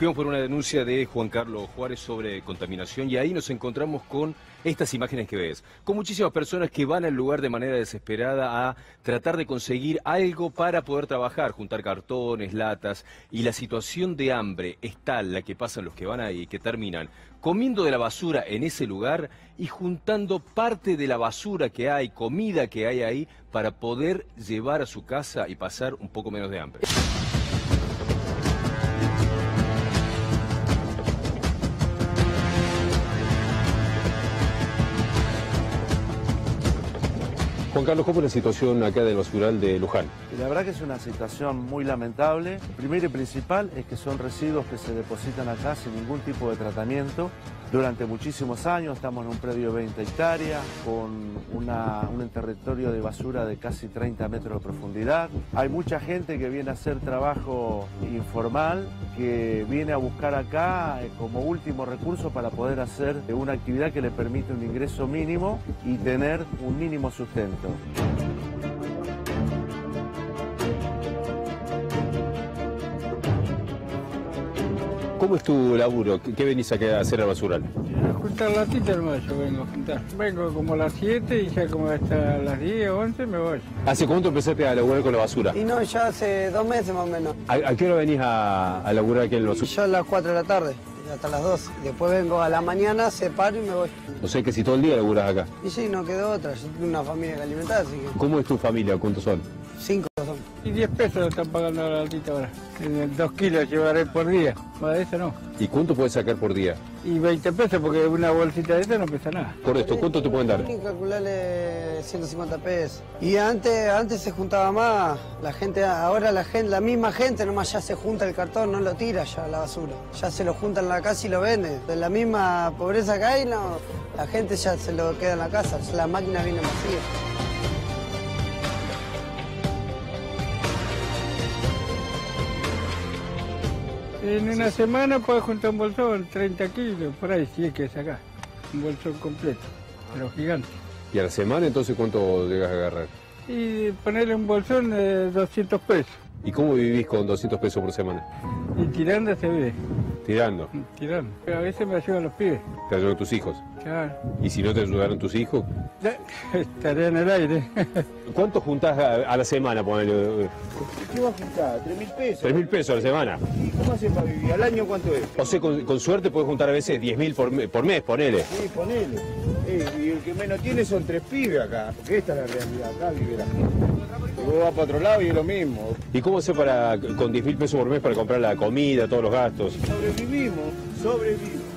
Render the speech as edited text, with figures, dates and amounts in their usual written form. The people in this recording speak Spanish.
Fuimos por una denuncia de Juan Carlos Juárez sobre contaminación y ahí nos encontramos con estas imágenes que ves, con muchísimas personas que van al lugar de manera desesperada a tratar de conseguir algo para poder trabajar, juntar cartones, latas, y la situación de hambre es tal la que pasan los que van ahí, que terminan comiendo de la basura en ese lugar y juntando parte de la basura que hay, comida que hay ahí, para poder llevar a su casa y pasar un poco menos de hambre. Juan Carlos, ¿cómo es la situación acá del basural de Luján? La verdad que es una situación muy lamentable. Primero y principal es que son residuos que se depositan acá sin ningún tipo de tratamiento. Durante muchísimos años estamos en un predio de 20 hectáreas, con un territorio de basura de casi 30 metros de profundidad. Hay mucha gente que viene a hacer trabajo informal, que viene a buscar acá como último recurso para poder hacer una actividad que le permite un ingreso mínimo y tener un mínimo sustento. ¿Cómo es tu laburo? ¿Qué venís a hacer al basural? A juntar latitas nomás yo vengo a juntar. Vengo como a las 7 y ya como hasta las 10 o 11 me voy. ¿Hace cuánto empezaste a laburar con la basura? Y no, ya hace 2 meses más o menos. ¿A qué hora venís a laburar aquí en el basural? Yo a las 4 de la tarde, hasta las 2. Después vengo a la mañana, separo y me voy. O sea que si todo el día laburás acá. Y sí, no quedó otra. Yo tengo una familia que alimentar, así que... ¿Cómo es tu familia? ¿Cuántos son? 5 son. Y 10 pesos están pagando la latita ahora. 2 kilos llevaré por día. Más de eso no. ¿Y cuánto puedes sacar por día? Y 20 pesos porque una bolsita de esta no pesa nada. Por esto, ¿cuánto te pueden dar? Hay que calcularle 150 pesos. Y antes se juntaba más. La gente, ahora la misma gente nomás ya se junta el cartón, no lo tira ya a la basura. Ya se lo juntan en la casa y lo venden. De la misma pobreza que hay, no, la gente ya se lo queda en la casa. La máquina viene vacía. En una semana puedes juntar un bolsón, 30 kilos, por ahí, si es que sacar. Un bolsón completo, pero gigante. ¿Y a la semana entonces cuánto llegas a agarrar? Y ponerle un bolsón de 200 pesos. ¿Y cómo vivís con 200 pesos por semana? Y tirando se ve. Tirando. Tirando. Pero a veces me ayudan los pibes. ¿Te ayudan tus hijos? Claro. ¿Y si no te ayudaron tus hijos? Estaré en el aire. ¿Cuánto juntás a la semana, ponele? ¿Qué vas a juntar? ¿3.000 pesos? 3.000 pesos a la semana. ¿Y cómo haces para vivir? ¿Al año cuánto es? O sea, con suerte puedes juntar a veces 10.000 por mes, ponele. Sí, ponele. Y el que menos tiene son 3 pibes acá, porque esta es la realidad, acá vive la gente. Y vos vas para otro lado y es lo mismo. ¿Y cómo haces con 10.000 pesos por mes para comprar la comida, todos los gastos? Sobrevivimos.